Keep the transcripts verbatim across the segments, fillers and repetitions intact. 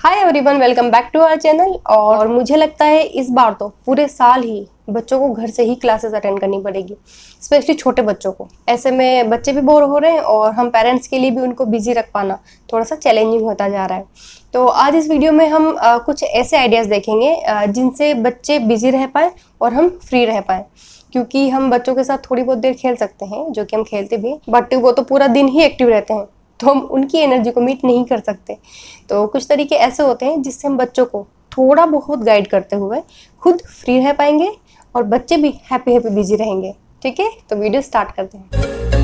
Hi everyone, welcome back to our channel. और मुझे लगता है इस बार तो पूरे साल ही बच्चों को घर से ही क्लासेस अटेंड करनी पड़ेगी, स्पेशली छोटे बच्चों को। ऐसे में बच्चे भी बोर हो रहे हैं और हम पेरेंट्स के लिए भी उनको बिजी रख पाना थोड़ा सा चैलेंजिंग होता जा रहा है। तो आज इस वीडियो में हम आ, कुछ ऐसे आइडियाज़ देखेंगे आ, जिनसे बच्चे बिजी रह पाएँ और हम फ्री रह पाएँ। क्योंकि हम बच्चों के साथ थोड़ी बहुत देर खेल सकते हैं, जो कि हम खेलते भी, बट वो तो पूरा दिन ही एक्टिव रहते हैं, तो हम उनकी एनर्जी को मीट नहीं कर सकते। तो कुछ तरीके ऐसे होते हैं जिससे हम बच्चों को थोड़ा बहुत गाइड करते हुए खुद फ्री रह पाएंगे और बच्चे भी हैप्पी हैप्पी बिजी रहेंगे। ठीक है, तो वीडियो स्टार्ट करते हैं।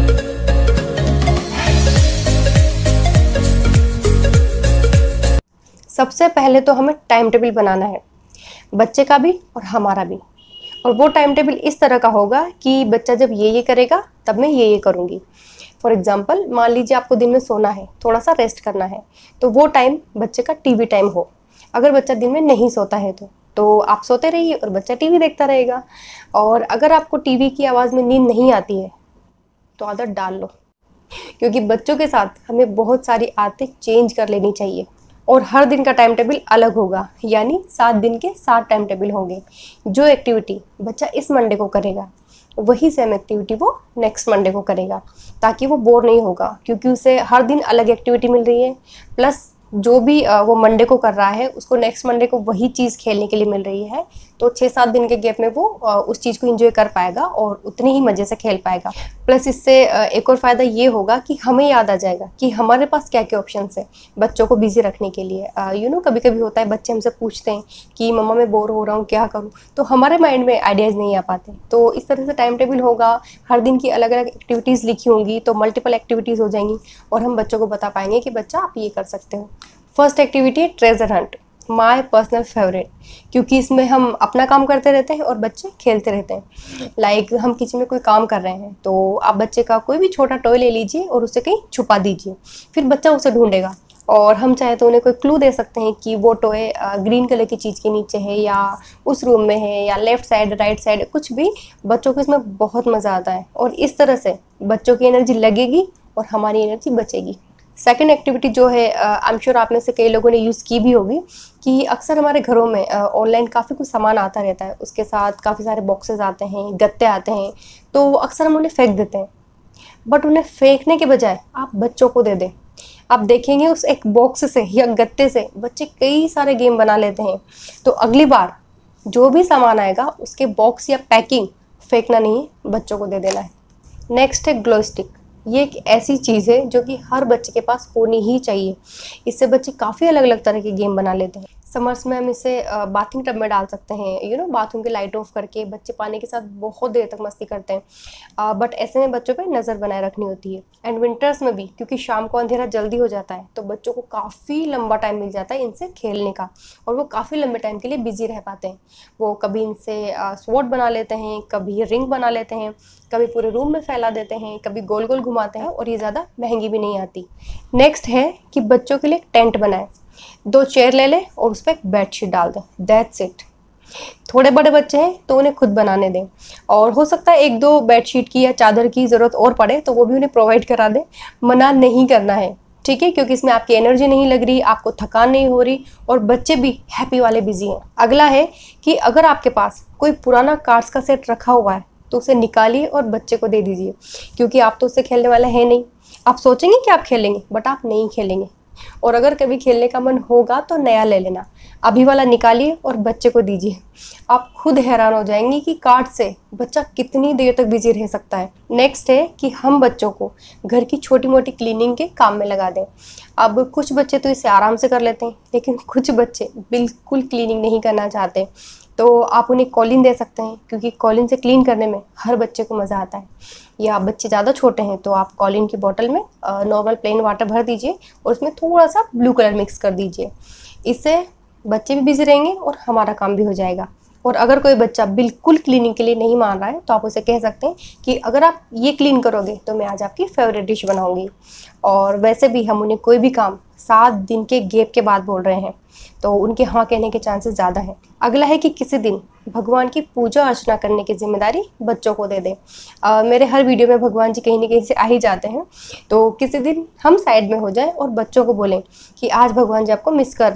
सबसे पहले तो हमें टाइम टेबल बनाना है, बच्चे का भी और हमारा भी। और वो टाइम टेबल इस तरह का होगा कि बच्चा जब ये ये करेगा तब मैं ये ये करूँगी। फॉर एग्जाम्पल, मान लीजिए आपको दिन में सोना है, थोड़ा सा रेस्ट करना है, तो वो टाइम बच्चे का टीवी टाइम हो। अगर बच्चा दिन में नहीं सोता है तो तो आप सोते रहिए और बच्चा टीवी देखता रहेगा। और अगर आपको टीवी की आवाज़ में नींद नहीं आती है तो आदत डाल लो, क्योंकि बच्चों के साथ हमें बहुत सारी आदतें चेंज कर लेनी चाहिए। और हर दिन का टाइम टेबल अलग होगा, यानी सात दिन के सात टाइम टेबल होंगे। जो एक्टिविटी बच्चा इस मंडे को करेगा वही सेम एक्टिविटी वो नेक्स्ट मंडे को करेगा, ताकि वो बोर नहीं होगा, क्योंकि उसे हर दिन अलग एक्टिविटी मिल रही है। प्लस जो भी वो मंडे को कर रहा है उसको नेक्स्ट मंडे को वही चीज़ खेलने के लिए मिल रही है। तो छः सात दिन के गैप में वो उस चीज़ को एंजॉय कर पाएगा और उतने ही मज़े से खेल पाएगा। प्लस इससे एक और फ़ायदा ये होगा कि हमें याद आ जाएगा कि हमारे पास क्या क्या ऑप्शंस है बच्चों को बिजी रखने के लिए। यू नो कभी कभी होता है बच्चे हमसे पूछते हैं कि मम्मा मैं बोर हो रहा हूँ, क्या करूँ, तो हमारे माइंड में आइडियाज़ नहीं आ पाते। तो इस तरह से टाइम टेबल होगा, हर दिन की अलग अलग एक्टिविटीज़ लिखी होंगी, तो मल्टीपल एक्टिविटीज़ हो जाएंगी और हम बच्चों को बता पाएंगे कि बच्चा आप ये कर सकते हो। फर्स्ट एक्टिविटी है treasure hunt, my personal favourite, क्योंकि इसमें हम अपना काम करते रहते हैं और बच्चे खेलते रहते हैं। लाइक like, हम किचन में कोई काम कर रहे हैं तो आप बच्चे का कोई भी छोटा टॉय ले लीजिए और उसे कहीं छुपा दीजिए, फिर बच्चा उसे ढूंढेगा। और हम चाहे तो उन्हें कोई क्लू दे सकते हैं कि वो टॉय ग्रीन कलर की चीज़ के नीचे है, या उस रूम में है, या लेफ्ट साइड राइट साइड, कुछ भी। बच्चों को इसमें बहुत मज़ा आता है और इस तरह से बच्चों की एनर्जी लगेगी और हमारी एनर्जी बचेगी। सेकेंड एक्टिविटी जो है, आई एम श्योर आप में से कई लोगों ने यूज़ की भी होगी, कि अक्सर हमारे घरों में ऑनलाइन काफ़ी कुछ सामान आता रहता है, उसके साथ काफ़ी सारे बॉक्सेस आते हैं, गत्ते आते हैं, तो अक्सर हम उन्हें फेंक देते हैं। बट उन्हें फेंकने के बजाय आप बच्चों को दे दें। आप देखेंगे उस एक बॉक्स से या गत्ते से बच्चे कई सारे गेम बना लेते हैं। तो अगली बार जो भी सामान आएगा उसके बॉक्स या पैकिंग फेंकना नहीं, बच्चों को दे देना है। नेक्स्ट है ग्लो स्टिक। ये एक ऐसी चीज़ है जो कि हर बच्चे के पास होनी ही चाहिए। इससे बच्चे काफ़ी अलग अलग तरह के गेम बना लेते हैं। समर्स में हम इसे बाथिंग टब में डाल सकते हैं, यू नो बाथरूम की लाइट ऑफ करके बच्चे पानी के साथ बहुत देर तक मस्ती करते हैं, बट ऐसे में बच्चों पे नज़र बनाए रखनी होती है। एंड विंटर्स में भी, क्योंकि शाम को अंधेरा जल्दी हो जाता है, तो बच्चों को काफ़ी लंबा टाइम मिल जाता है इनसे खेलने का, और वो काफ़ी लंबे टाइम के लिए बिजी रह पाते हैं। वो कभी इनसे स्वॉर्ड बना लेते हैं, कभी रिंग बना लेते हैं, कभी पूरे रूम में फैला देते हैं, कभी गोल गोल घुमाते हैं, और ये ज़्यादा महंगी भी नहीं आती। नेक्स्ट है कि बच्चों के लिए एक टेंट बनाएं। दो चेयर ले लें और उस पर एक बेडशीट डाल दें, दैट्स इट। थोड़े बड़े बच्चे हैं तो उन्हें खुद बनाने दें, और हो सकता है एक दो बेडशीट की या चादर की ज़रूरत और पड़े तो वो भी उन्हें प्रोवाइड करा दें। मना नहीं करना है, ठीक है, क्योंकि इसमें आपकी एनर्जी नहीं लग रही, आपको थकान नहीं हो रही और बच्चे भी हैप्पी वाले बिजी हैं। अगला है कि अगर आपके पास कोई पुराना कार्ड्स का सेट रखा हुआ है तो उसे निकालिए और बच्चे को दे दीजिए, क्योंकि आप तो उससे खेलने वाले हैं नहीं। आप सोचेंगे कि आप खेलेंगे, बट आप नहीं खेलेंगे। और अगर कभी खेलने का मन होगा तो नया ले लेना, अभी वाला निकालिए और बच्चे को दीजिए। आप खुद हैरान हो जाएंगे कि कार्ड से बच्चा कितनी देर तक बिजी रह सकता है। नेक्स्ट है कि हम बच्चों को घर की छोटी मोटी क्लीनिंग के काम में लगा दें। अब कुछ बच्चे तो इसे आराम से कर लेते हैं, लेकिन कुछ बच्चे बिल्कुल क्लीनिंग नहीं करना चाहते, तो आप उन्हें कॉलिन दे सकते हैं, क्योंकि कॉलिन से क्लीन करने में हर बच्चे को मज़ा आता है। या बच्चे ज़्यादा छोटे हैं तो आप कॉलिन की बोतल में नॉर्मल प्लेन वाटर भर दीजिए और उसमें थोड़ा सा ब्लू कलर मिक्स कर दीजिए। इससे बच्चे भी बिजी रहेंगे और हमारा काम भी हो जाएगा। और अगर कोई बच्चा बिल्कुल क्लीनिंग के लिए नहीं मान रहा है तो आप उसे कह सकते हैं कि अगर आप ये क्लीन करोगे तो मैं आज आपकी फेवरेट डिश बनाऊंगी। और वैसे भी हम उन्हें कोई भी काम सात दिन के गैप के बाद बोल रहे हैं, तो उनके हाँ कहने के चांसेस ज़्यादा हैं। अगला है कि किसी दिन भगवान की पूजा अर्चना करने की जिम्मेदारी बच्चों को दे दें। आ, मेरे हर वीडियो में भगवान जी कहीं ना कहीं से आ ही जाते हैं, तो किसी दिन हम साइड में हो जाएं और बच्चों को बोलें कि आज भगवान जी आपको मिस कर रहे हैं,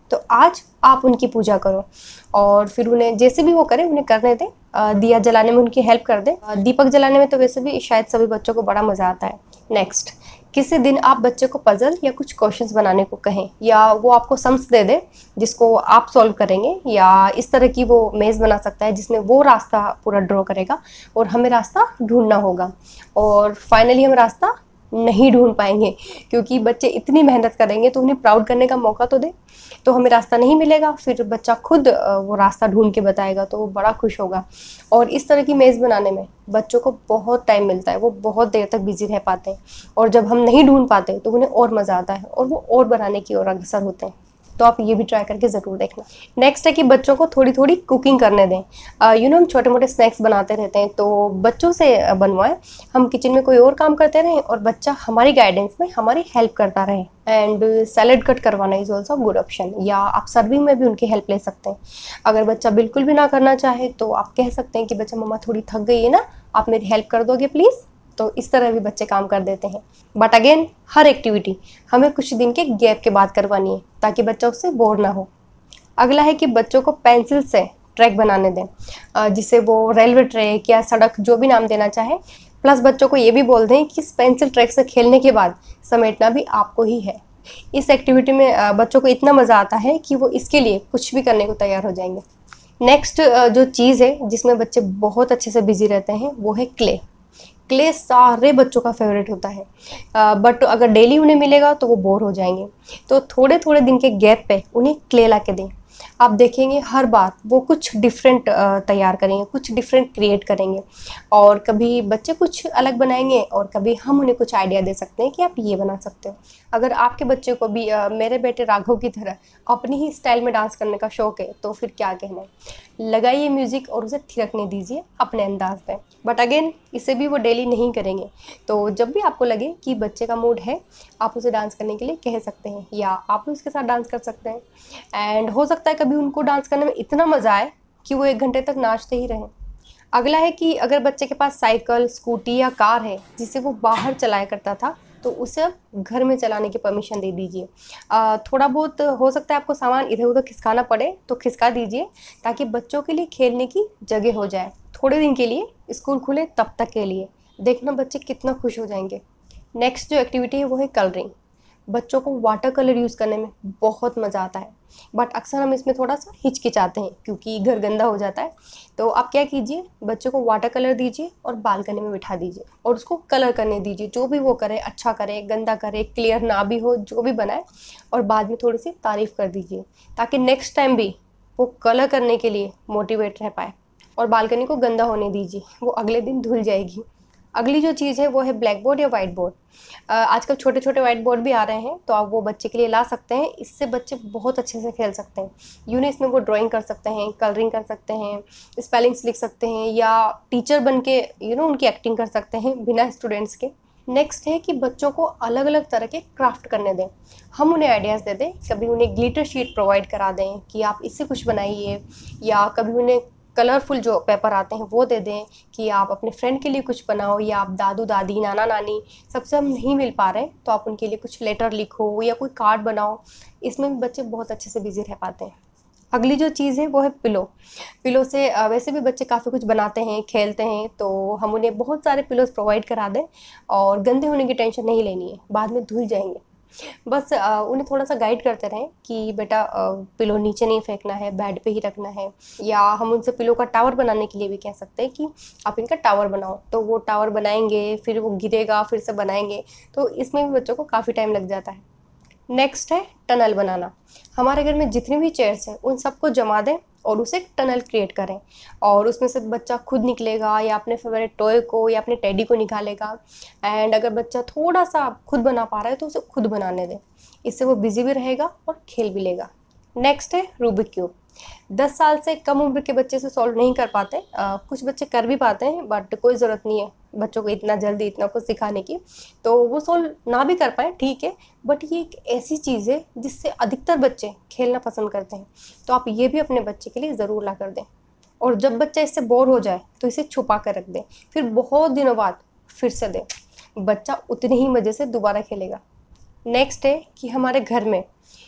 तो आज आप उनकी पूजा करो और फिर उन्हें जैसे भी वो करें उन्हें करने दें। अ, दिया जलाने में उनकी हेल्प कर दें। अ, दीपक जलाने में तो वैसे भी शायद सभी बच्चों को बड़ा मज़ा आता है। नेक्स्ट, किसी दिन आप बच्चे को पजल या कुछ क्वेश्चंस बनाने को कहें या वो आपको सम्स दे दे जिसको आप सॉल्व करेंगे, या इस तरह की वो मेज़ बना सकता है जिसमें वो रास्ता पूरा ड्रॉ करेगा और हमें रास्ता ढूंढना होगा और फाइनली हम रास्ता नहीं ढूंढ पाएंगे क्योंकि बच्चे इतनी मेहनत करेंगे तो उन्हें प्राउड करने का मौका तो दे, तो हमें रास्ता नहीं मिलेगा। फिर बच्चा खुद वो रास्ता ढूंढ के बताएगा तो वो बड़ा खुश होगा। और इस तरह की मेज़ बनाने में बच्चों को बहुत टाइम मिलता है, वो बहुत देर तक बिजी रह पाते हैं और जब हम नहीं ढूंढ पाते तो उन्हें और मज़ा आता है और वो और बनाने की ओर अग्रसर होते हैं। तो आप ये भी ट्राई करके ज़रूर देखना। नेक्स्ट है कि बच्चों को थोड़ी थोड़ी कुकिंग करने दें। यू नो हम छोटे मोटे स्नैक्स बनाते रहते हैं तो बच्चों से बनवाएं। हम किचन में कोई और काम करते रहें और बच्चा हमारी गाइडेंस में हमारी हेल्प करता रहे। एंड सैलेड कट करवाना इज़ ऑल्सो गुड ऑप्शन, या आप सर्विंग में भी उनकी हेल्प ले सकते हैं। अगर बच्चा बिल्कुल भी ना करना चाहे तो आप कह सकते हैं कि बच्चा मम्मा थोड़ी थक गई है ना, आप मेरी हेल्प कर दोगे प्लीज़। तो इस तरह भी बच्चे काम कर देते हैं। बट अगेन हर एक्टिविटी हमें कुछ दिन के गैप के बाद करवानी है ताकि बच्चा उससे बोर ना हो। अगला है कि बच्चों को पेंसिल से ट्रैक बनाने दें, जिसे वो रेलवे ट्रैक या सड़क जो भी नाम देना चाहे। प्लस बच्चों को ये भी बोल दें कि इस पेंसिल ट्रैक से खेलने के बाद समेटना भी आपको ही है। इस एक्टिविटी में बच्चों को इतना मज़ा आता है कि वो इसके लिए कुछ भी करने को तैयार हो जाएंगे। नेक्स्ट जो चीज़ है जिसमें बच्चे बहुत अच्छे से बिजी रहते हैं वो है क्ले। क्ले सारे बच्चों का फेवरेट होता है, बट uh, अगर डेली उन्हें मिलेगा तो वो बोर हो जाएंगे। तो थोड़े थोड़े दिन के गैप पे उन्हें क्ले ला के दें। आप देखेंगे हर बार वो कुछ डिफरेंट तैयार करेंगे, कुछ डिफरेंट क्रिएट करेंगे और कभी बच्चे कुछ अलग बनाएंगे और कभी हम उन्हें कुछ आइडिया दे सकते हैं कि आप ये बना सकते हो। अगर आपके बच्चे को भी uh, मेरे बेटे राघव की तरह अपनी ही स्टाइल में डांस करने का शौक है तो फिर क्या कहना है। लगाइए म्यूज़िक और उसे थिरकने दीजिए अपने अंदाज में। बट अगेन इसे भी वो डेली नहीं करेंगे, तो जब भी आपको लगे कि बच्चे का मूड है आप उसे डांस करने के लिए कह सकते हैं या आप भी उसके साथ डांस कर सकते हैं। एंड हो सकता है कभी उनको डांस करने में इतना मज़ा आए कि वो एक घंटे तक नाचते ही रहें। अगला है कि अगर बच्चे के पास साइकिल, स्कूटी या कार है जिसे वो बाहर चलाया करता था तो उसे घर में चलाने की परमिशन दे दीजिए। थोड़ा बहुत हो सकता है आपको सामान इधर उधर खिसकाना पड़े तो खिसका दीजिए ताकि बच्चों के लिए खेलने की जगह हो जाए। थोड़े दिन के लिए, स्कूल खुले तब तक के लिए, देखना बच्चे कितना खुश हो जाएंगे। नेक्स्ट जो एक्टिविटी है वो है कलरिंग। बच्चों को वाटर कलर यूज़ करने में बहुत मज़ा आता है, बट अक्सर हम इसमें थोड़ा सा हिचकिचाते हैं क्योंकि घर गंदा हो जाता है। तो आप क्या कीजिए, बच्चों को वाटर कलर दीजिए और बालकनी में बिठा दीजिए और उसको कलर करने दीजिए। जो भी वो करे, अच्छा करे, गंदा करे, क्लियर ना भी हो, जो भी बनाए, और बाद में थोड़ी सी तारीफ़ कर दीजिए ताकि नेक्स्ट टाइम भी वो कलर करने के लिए मोटिवेट रह पाए। और बालकनी को गंदा होने दीजिए, वो अगले दिन धुल जाएगी। अगली जो चीज़ है वो है ब्लैक बोर्ड या वाइट बोर्ड। आजकल छोटे छोटे वाइट बोर्ड भी आ रहे हैं तो आप वो बच्चे के लिए ला सकते हैं। इससे बच्चे बहुत अच्छे से खेल सकते हैं। यूँ ही इसमें वो ड्राइंग कर सकते हैं, कलरिंग कर सकते हैं, स्पेलिंग्स लिख सकते हैं या टीचर बन के यू नो उनकी एक्टिंग कर सकते हैं बिना स्टूडेंट्स के। नेक्स्ट है कि बच्चों को अलग अलग तरह के क्राफ्ट करने दें। हम उन्हें आइडियाज़ दे दें, कभी उन्हें ग्लिटर शीट प्रोवाइड करा दें कि आप इससे कुछ बनाइए, या कभी उन्हें कलरफुल जो पेपर आते हैं वो दे दें कि आप अपने फ्रेंड के लिए कुछ बनाओ, या आप दादू दादी, नाना नानी सबसे हम नहीं मिल पा रहे हैं तो आप उनके लिए कुछ लेटर लिखो या कोई कार्ड बनाओ। इसमें भी बच्चे बहुत अच्छे से बिजी रह पाते हैं। अगली जो चीज़ है वो है पिलो। पिलो से वैसे भी बच्चे काफ़ी कुछ बनाते हैं, खेलते हैं, तो हम उन्हें बहुत सारे पिलोज प्रोवाइड करा दें और गंदे होने की टेंशन नहीं लेनी है, बाद में धुल जाएंगे। बस आ, उन्हें थोड़ा सा गाइड करते रहें कि बेटा पिलो नीचे नहीं फेंकना है, बेड पे ही रखना है। या हम उनसे पिलो का टावर बनाने के लिए भी कह सकते हैं कि आप इनका टावर बनाओ, तो वो टावर बनाएंगे, फिर वो गिरेगा, फिर से बनाएंगे। तो इसमें भी बच्चों को काफ़ी टाइम लग जाता है। नेक्स्ट है टनल बनाना। हमारे घर में जितनी भी चेयर्स हैं उन सबको जमा दें और उसे टनल क्रिएट करें, और उसमें से बच्चा खुद निकलेगा या अपने फेवरेट टॉय को या अपने टेडी को निकालेगा। एंड अगर बच्चा थोड़ा सा खुद बना पा रहा है तो उसे खुद बनाने दें, इससे वो बिजी भी रहेगा और खेल भी लेगा। नेक्स्ट है रूबिक क्यूब। दस साल से कम उम्र के बच्चे से सॉल्व नहीं कर पाते, आ, कुछ बच्चे कर भी पाते हैं, बट कोई ज़रूरत नहीं है बच्चों को इतना जल्दी इतना कुछ सिखाने की। तो वो सॉल्व ना भी कर पाए ठीक है, बट ये एक ऐसी चीज़ है जिससे अधिकतर बच्चे खेलना पसंद करते हैं। तो आप ये भी अपने बच्चे के लिए ज़रूर ला कर दें, और जब बच्चा इससे बोर हो जाए तो इसे छुपा कर रख दें, फिर बहुत दिनों बाद फिर से दें, बच्चा उतने ही मज़े से दोबारा खेलेगा। नेक्स्ट है कि हमारे घर में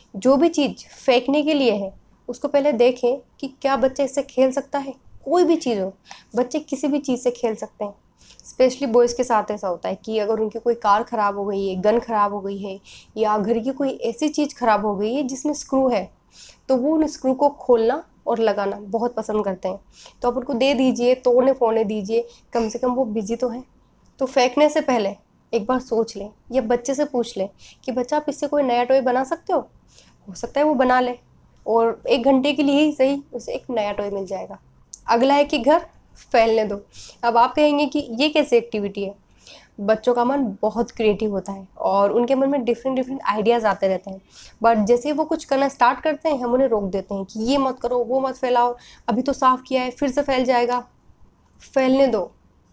जो भी चीज़ फेंकने के लिए है उसको पहले देखें कि क्या बच्चा इससे खेल सकता है। कोई भी चीज़ हो, बच्चे किसी भी चीज़ से खेल सकते हैं। स्पेशली बॉयज़ के साथ ऐसा होता है कि अगर उनकी कोई कार ख़राब हो गई है, गन ख़राब हो गई है, या घर की कोई ऐसी चीज़ ख़राब हो गई है जिसमें स्क्रू है, तो वो उन स्क्रू को खोलना और लगाना बहुत पसंद करते हैं। तो आप उनको दे दीजिए, तोड़ने फोड़ने दीजिए, कम से कम वो बिजी तो हैं। तो फेंकने से पहले एक बार सोच लें या बच्चे से पूछ लें कि बच्चा आप इससे कोई नया टॉय बना सकते हो हो सकता है वो बना ले, और एक घंटे के लिए ही सही उसे एक नया टॉय मिल जाएगा। अगला है कि घर फैलने दो। अब आप कहेंगे कि ये कैसी एक्टिविटी है। बच्चों का मन बहुत क्रिएटिव होता है और उनके मन में डिफरेंट डिफरेंट आइडियाज़ आते रहते हैं, बट जैसे वो कुछ करना स्टार्ट करते हैं हम उन्हें रोक देते हैं कि ये मत करो, वो मत फैलाओ, अभी तो साफ़ किया है, फिर से फैल जाएगा। फैलने दो।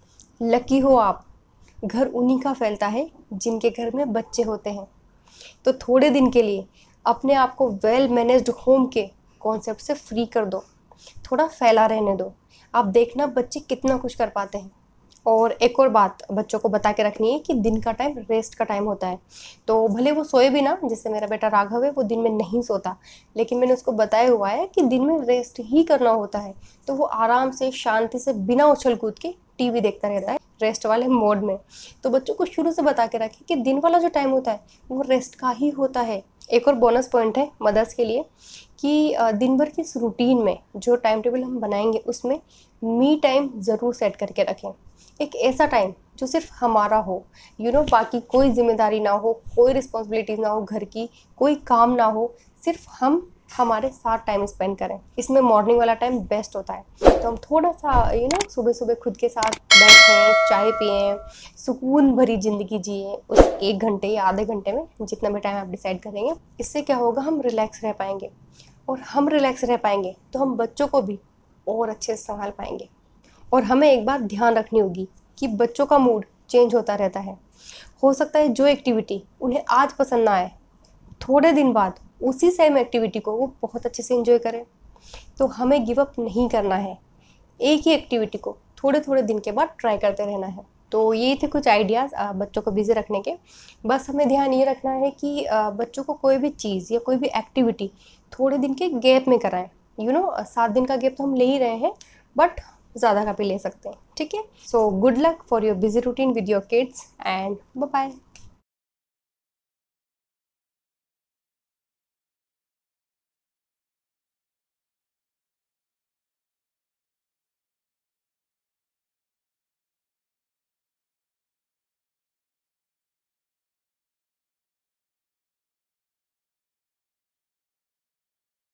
लकी हो आप, घर उन्हीं का फैलता है जिनके घर में बच्चे होते हैं। तो थोड़े दिन के लिए अपने आप को वेल मैनेज्ड होम के कॉन्सेप्ट से फ्री कर दो, थोड़ा फैला रहने दो। आप देखना बच्चे कितना कुछ कर पाते हैं। और एक और बात बच्चों को बता के रखनी है कि दिन का टाइम रेस्ट का टाइम होता है। तो भले वो सोए भी ना, जैसे मेरा बेटा राघव है वो दिन में नहीं सोता, लेकिन मैंने उसको बताया हुआ है कि दिन में रेस्ट ही करना होता है। तो वो आराम से शांति से बिना उछल कूद के टीवी देखता रहता है रेस्ट वाले मोड में। तो बच्चों को शुरू से बता के रखें कि दिन वाला जो टाइम होता है वो रेस्ट का ही होता है। एक और बोनस पॉइंट है मदर्स के लिए कि दिन भर की इस रूटीन में जो टाइम टेबल हम बनाएंगे उसमें मी टाइम ज़रूर सेट करके रखें। एक ऐसा टाइम जो सिर्फ हमारा हो, यू नो बाकी कोई जिम्मेदारी ना हो, कोई रिस्पॉन्सिबिलिटीज़ ना हो, घर की कोई काम ना हो, सिर्फ हम हमारे साथ टाइम स्पेंड करें। इसमें मॉर्निंग वाला टाइम बेस्ट होता है। तो हम थोड़ा सा यू नो सुबह सुबह खुद के साथ बैठें, चाय पिएं, सुकून भरी ज़िंदगी जिए उस एक घंटे या आधे घंटे में, जितना भी टाइम आप डिसाइड करेंगे। इससे क्या होगा, हम रिलैक्स रह पाएंगे, और हम रिलैक्स रह पाएंगे तो हम बच्चों को भी और अच्छे से संभाल पाएंगे। और हमें एक बात ध्यान रखनी होगी कि बच्चों का मूड चेंज होता रहता है। हो सकता है जो एक्टिविटी उन्हें आज पसंद ना आए, थोड़े दिन बाद उसी सेम एक्टिविटी को वो बहुत अच्छे से एंजॉय करें। तो हमें गिव अप नहीं करना है, एक ही एक्टिविटी को थोड़े थोड़े दिन के बाद ट्राई करते रहना है। तो ये थे कुछ आइडियाज़ बच्चों को बिजी रखने के। बस हमें ध्यान ये रखना है कि बच्चों को कोई भी चीज़ या कोई भी एक्टिविटी थोड़े दिन के गैप में कराएं। यू नो सात दिन का गैप तो हम ले ही रहे हैं, बट ज़्यादा का भी ले सकते हैं। ठीक है, so good luck for your busy routine with your kids and bye bye.